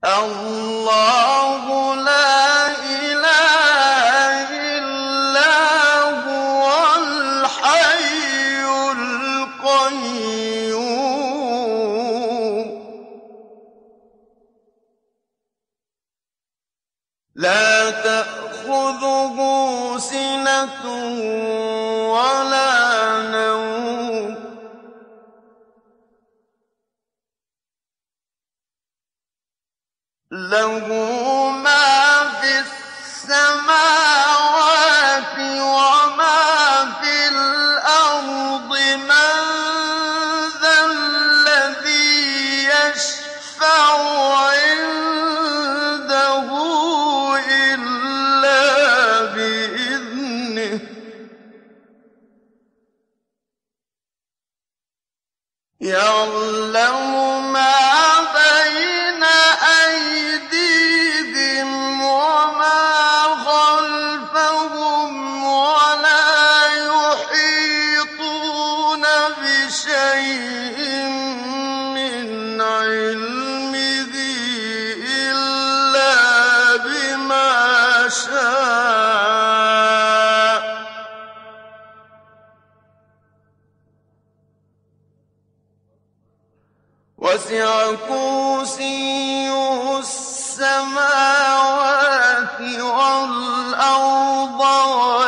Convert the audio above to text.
الله لا إله إلا هو الحي القيوم لا تأخذه سنة ولا نوم له ما في السماوات وما في الأرض من ذا الذي يشفع عنده إلا بإذنه يعلم ما بين أيديهم وما خلفهم ولا يحيطون بشيء من علمه إلا بما شاء وسع كرسيه السماوات والأرض